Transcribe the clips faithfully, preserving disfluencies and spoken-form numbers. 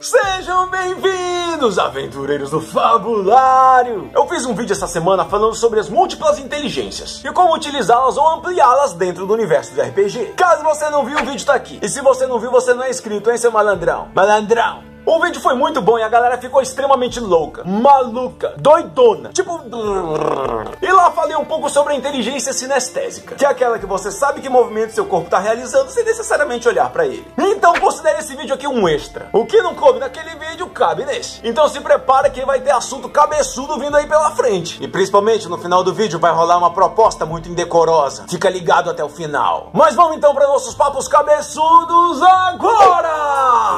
Sejam bem-vindos, aventureiros do Fabulário! Eu fiz um vídeo essa semana falando sobre as múltiplas inteligências e como utilizá-las ou ampliá-las dentro do universo do R P G. Caso você não viu, o vídeo tá aqui. E se você não viu, você não é inscrito, hein, seu malandrão? Malandrão! O vídeo foi muito bom e a galera ficou extremamente louca, maluca, doidona, tipo... E lá falei um pouco sobre a inteligência sinestésica, que é aquela que você sabe que movimento seu corpo está realizando sem necessariamente olhar pra ele. Então considere esse vídeo aqui um extra. O que não coube naquele vídeo, cabe nesse. Então se prepara que vai ter assunto cabeçudo vindo aí pela frente. E principalmente no final do vídeo vai rolar uma proposta muito indecorosa. Fica ligado até o final. Mas vamos então para nossos papos cabeçudos agora!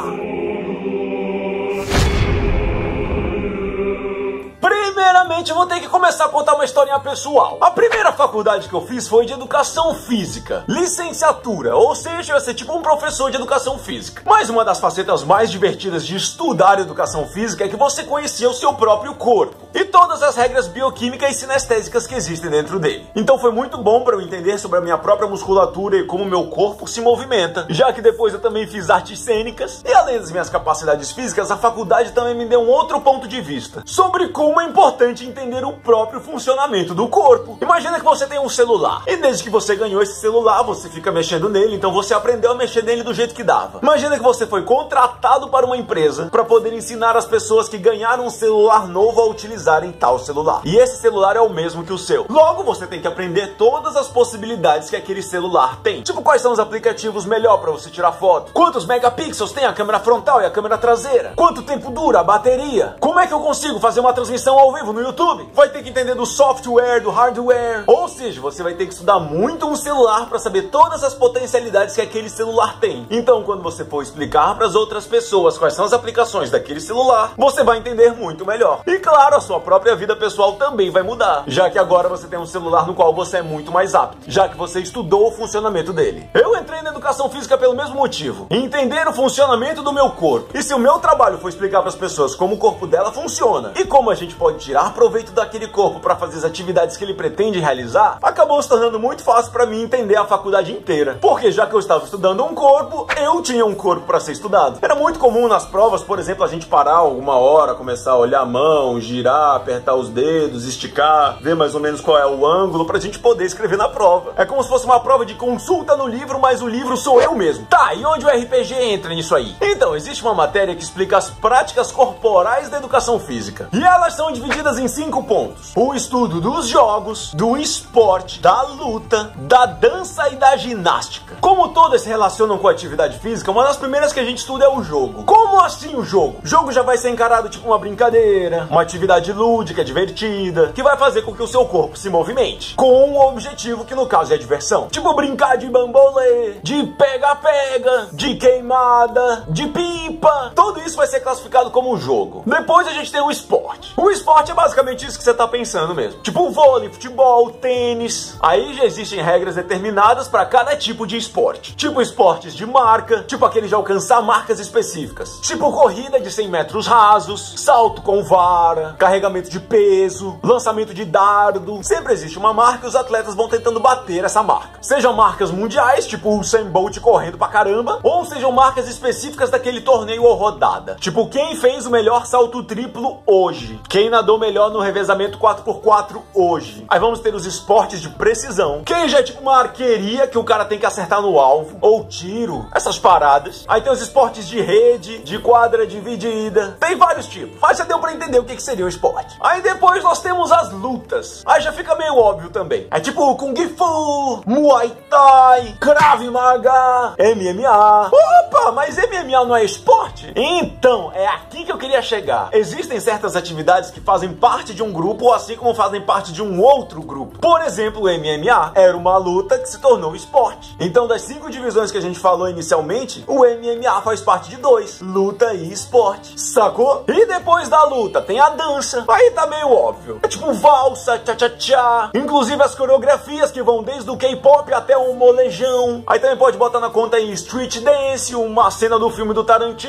Primeiramente, eu vou ter que começar a contar uma historinha pessoal. A primeira faculdade que eu fiz foi de Educação Física, licenciatura, ou seja, eu ia ser tipo um professor de Educação Física. Mas uma das facetas mais divertidas de estudar Educação Física é que você conhecia o seu próprio corpo e todas as regras bioquímicas e sinestésicas que existem dentro dele. Então foi muito bom para eu entender sobre a minha própria musculatura e como o meu corpo se movimenta, já que depois eu também fiz artes cênicas e além das minhas capacidades físicas, a faculdade também me deu um outro ponto de vista sobre como é importante entender o próprio funcionamento do corpo. Imagina que você tem um celular e desde que você ganhou esse celular, você fica mexendo nele, então você aprendeu a mexer nele do jeito que dava. Imagina que você foi contratado para uma empresa para poder ensinar as pessoas que ganharam um celular novo a utilizarem tal celular. E esse celular é o mesmo que o seu. Logo, você tem que aprender todas as possibilidades que aquele celular tem. Tipo, quais são os aplicativos melhor para você tirar foto? Quantos megapixels tem a câmera frontal e a câmera traseira? Quanto tempo dura a bateria? Como é que eu consigo fazer uma transmissão ao vivo no YouTube? Vai ter que entender do software, do hardware. Ou seja, você vai ter que estudar muito um celular para saber todas as potencialidades que aquele celular tem. Então, quando você for explicar para as outras pessoas quais são as aplicações daquele celular, você vai entender muito melhor. E claro, a sua própria vida pessoal também vai mudar, já que agora você tem um celular no qual você é muito mais apto, já que você estudou o funcionamento dele. Eu entrei na Educação Física pelo mesmo motivo, entender o funcionamento do meu corpo. E se o meu trabalho for explicar para as pessoas como o corpo dela funciona e como a gente pode tirar proveito daquele corpo para fazer as atividades que ele pretende realizar, acabou se tornando muito fácil para mim entender a faculdade inteira. Porque já que eu estava estudando um corpo, eu tinha um corpo para ser estudado. Era muito comum nas provas, por exemplo, a gente parar alguma hora, começar a olhar a mão, girar, apertar os dedos, esticar, ver mais ou menos qual é o ângulo pra gente poder escrever na prova. É como se fosse uma prova de consulta no livro, mas o livro sou eu mesmo. Tá, e onde o R P G entra nisso aí? Então, existe uma matéria que explica as práticas corporais da educação física. E elas são divididas em cinco pontos. O estudo dos jogos, do esporte, da luta, da dança e da ginástica. Como todas se relacionam com a atividade física, uma das primeiras que a gente estuda é o jogo. Como assim o jogo? O jogo já vai ser encarado tipo uma brincadeira, uma atividade lúdica, divertida, que vai fazer com que o seu corpo se movimente, com um objetivo que no caso é diversão. Tipo brincar de bambolê, de pega-pega, de queimada, de pipa. Tudo isso vai ser classificado como um jogo. Depois a gente tem o esporte. O esporte é basicamente isso que você tá pensando mesmo. Tipo vôlei, futebol, tênis. Aí já existem regras determinadas para cada tipo de esporte. Tipo esportes de marca, tipo aquele de alcançar marcas específicas. Tipo corrida de cem metros rasos, salto com vara, carregamento de peso, lançamento de dardo. Sempre existe uma marca e os atletas vão tentando bater essa marca. Sejam marcas mundiais, tipo o Usain Bolt correndo pra caramba, ou sejam marcas específicas daquele torneio ou rodada. Tipo quem fez o melhor salto triplo hoje, quem nadou melhor no revezamento quatro por quatro hoje. Aí vamos ter os esportes de precisão, que já é tipo uma arqueria que o cara tem que acertar no alvo, ou tiro, essas paradas. Aí tem os esportes de rede, de quadra dividida, tem vários tipos, mas já deu pra entender o que, que seria o esporte. Aí depois nós temos as lutas, aí já fica meio óbvio também. É tipo Kung Fu, Muay Thai, Krav Maga, M M A. Opa, mas M M A não é esporte? Então, é aqui que eu queria chegar. Existem certas atividades que fazem parte de um grupo, assim como fazem parte de um outro grupo. Por exemplo, o M M A era uma luta que se tornou esporte. Então, das cinco divisões que a gente falou inicialmente, o M M A faz parte de dois, luta e esporte. Sacou? E depois da luta tem a dança. Aí tá meio óbvio. É tipo valsa, tchá-tchá-tchá. Inclusive as coreografias que vão desde o K-pop até o molejão. Aí também pode botar na conta aí street dance, uma cena do filme do Tarantino,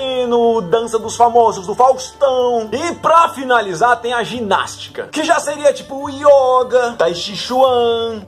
estilo Dança dos Famosos do Faustão. E pra finalizar tem a ginástica, que já seria tipo yoga, tai chi chuan,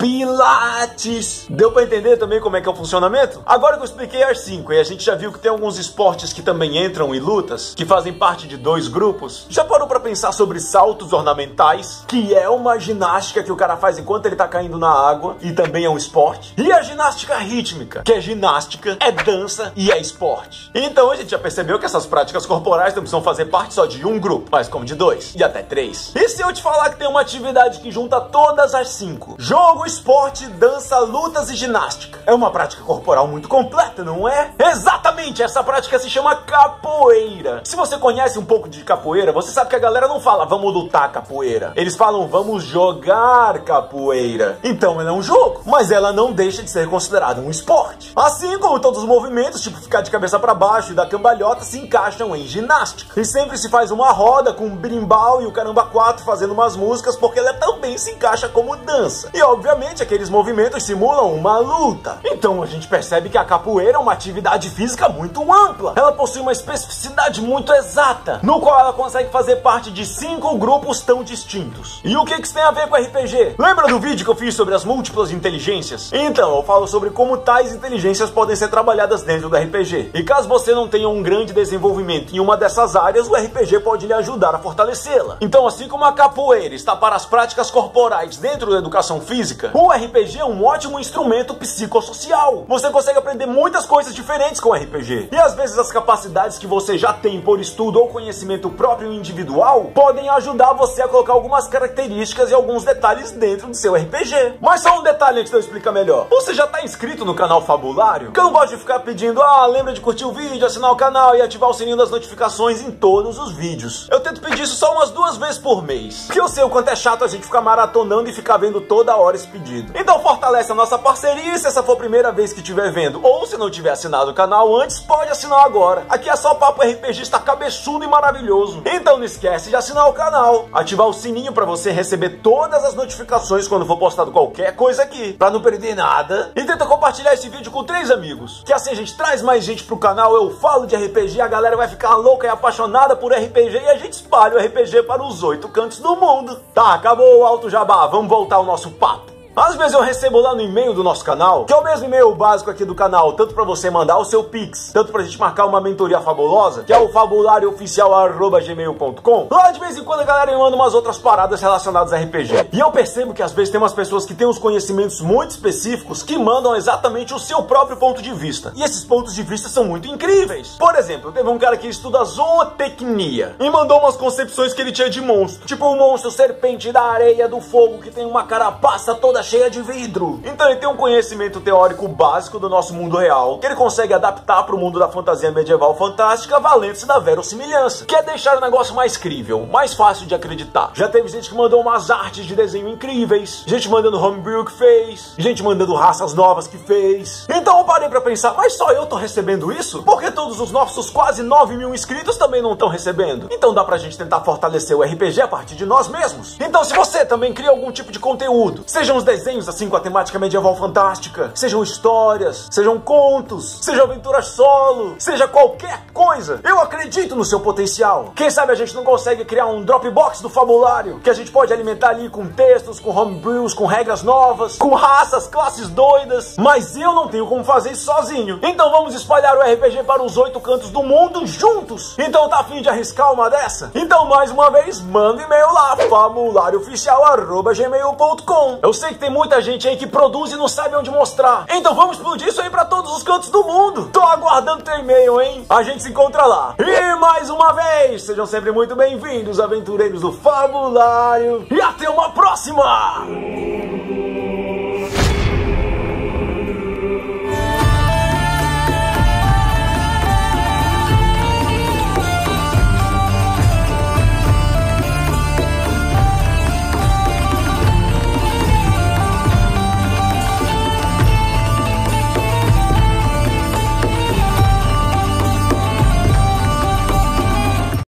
pilates. Deu pra entender também como é que é o funcionamento? Agora que eu expliquei as cinco e a gente já viu que tem alguns esportes que também entram em lutas, que fazem parte de dois grupos, já parou pra pensar sobre saltos ornamentais, que é uma ginástica que o cara faz enquanto ele tá caindo na água e também é um esporte? E a ginástica rítmica, que é ginástica, é dança e é esporte. Então a gente já percebeu que essas práticas corporais não precisam fazer parte só de um grupo, mas como de dois e até três. E se eu te falar que tem uma atividade que junta todas as cinco? Jogo, esporte, dança, lutas e ginástica. É uma prática corporal muito completa, não é? Exatamente, essa prática se chama capoeira. Se você conhece um pouco de capoeira, você sabe que a galera não fala vamos lutar capoeira. Eles falam vamos jogar capoeira. Então ela é um jogo, mas ela não deixa de ser considerada um esporte. Assim como todos os movimentos, tipo ficar de cabeça para baixo e dar cambalhota, se encaixam em ginástica. E sempre se faz uma roda com um berimbau e o caramba quatro fazendo umas músicas, porque ela também se encaixa como dança. E obviamente aqueles movimentos simulam uma luta. Então a gente percebe que a capoeira é uma atividade física muito ampla. Ela possui uma especificidade muito exata, no qual ela consegue fazer parte de cinco grupos tão distintos. E o que que isso tem a ver com R P G? Lembra do vídeo que eu fiz sobre as múltiplas inteligências? Então, eu falo sobre como tais inteligências podem ser trabalhadas dentro do R P G. E caso você não tenha um grande desenvolvimento em uma dessas áreas, o R P G pode lhe ajudar a fortalecê-la. Então, assim como a capoeira está para as práticas corporais dentro da educação física, o R P G é um ótimo instrumento psicossocial. Você consegue aprender muitas coisas diferentes com o R P G. E às vezes as capacidades que você já tem por estudo ou conhecimento próprio individual podem ajudar você a colocar algumas características e alguns detalhes dentro do seu R P G. Mas só um detalhe antes de eu explicar melhor. Você já está inscrito no canal Fabulário? Que eu não gosto de ficar pedindo, ah, lembra de curtir o vídeo, assinar o canal e ativar o sininho das notificações em todos os vídeos. Eu tento pedir isso só umas duas vezes por mês, porque eu sei o quanto é chato a gente ficar maratonando e ficar vendo toda hora esse pedido. Então fortalece a nossa parceria e se essa for a primeira vez que estiver vendo, ou se não tiver assinado o canal antes, pode assinar agora. Aqui é só papo RPGista cabeçudo e maravilhoso. Então não esquece de assinar o canal, ativar o sininho para você receber todas as notificações quando for postado qualquer coisa aqui, para não perder nada. E tenta compartilhar esse vídeo com três amigos, que assim a gente traz mais gente pro canal, eu falo de R P G, a galera vai ficar louca e apaixonada por R P G e a gente espalha o R P G para os oito cantos do mundo. Tá, acabou o alto jabá, vamos voltar ao nosso papo. Às vezes eu recebo lá no e-mail do nosso canal, que é o mesmo e-mail básico aqui do canal, tanto pra você mandar o seu Pix, tanto pra gente marcar uma mentoria fabulosa, que é o fabularioficial arroba gmail ponto com. Lá de vez em quando a galera me manda umas outras paradas relacionadas a R P G. E eu percebo que às vezes tem umas pessoas que têm uns conhecimentos muito específicos que mandam exatamente o seu próprio ponto de vista. E esses pontos de vista são muito incríveis. Por exemplo, teve um cara que estuda zootecnia e mandou umas concepções que ele tinha de monstro. Tipo um monstro serpente da areia do fogo que tem uma carapaça toda cheia de vidro. Então ele tem um conhecimento teórico básico do nosso mundo real, que ele consegue adaptar para o mundo da fantasia medieval fantástica, valendo-se da verossimilhança, que é deixar o negócio mais crível, mais fácil de acreditar. Já teve gente que mandou umas artes de desenho incríveis, gente mandando homebrew que fez, gente mandando raças novas que fez. Então eu parei para pensar, mas só eu tô recebendo isso? Porque todos os nossos quase nove mil inscritos também não estão recebendo? Então dá pra gente tentar fortalecer o R P G a partir de nós mesmos. Então se você também cria algum tipo de conteúdo, sejam os desenhos assim com a temática medieval fantástica, sejam histórias, sejam contos, sejam aventuras solo, seja qualquer coisa, eu acredito no seu potencial. Quem sabe a gente não consegue criar um Dropbox do Fabulário, que a gente pode alimentar ali com textos, com homebrews, com regras novas, com raças, classes doidas, mas eu não tenho como fazer isso sozinho. Então vamos espalhar o R P G para os oito cantos do mundo juntos. Então tá afim de arriscar uma dessa? Então mais uma vez, manda um e-mail lá, fabularioficial arroba gmail ponto com. Eu sei que tem muita gente aí que produz e não sabe onde mostrar. Então vamos explodir isso aí pra todos os cantos do mundo. Tô aguardando teu e-mail, hein? A gente se encontra lá. E mais uma vez, sejam sempre muito bem-vindos, aventureiros do Fabulário. E até uma próxima!